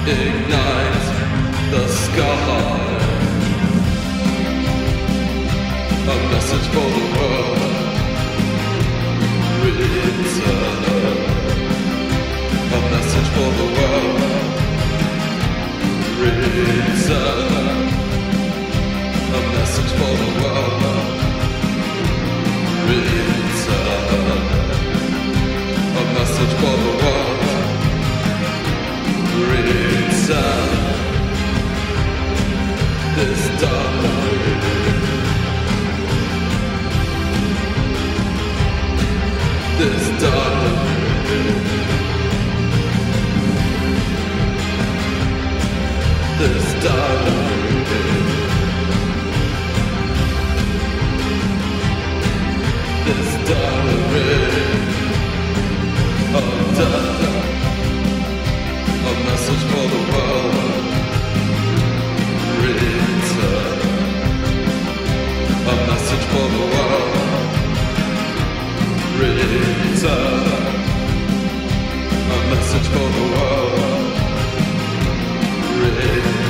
ignite the sky. A message for the world, return. A message for the world, return. A message for the world, return. A message for the world, return. This diary, this diary, this diary, this diary of death. A message for the world, return. A message for the world, return. A message for the world, return.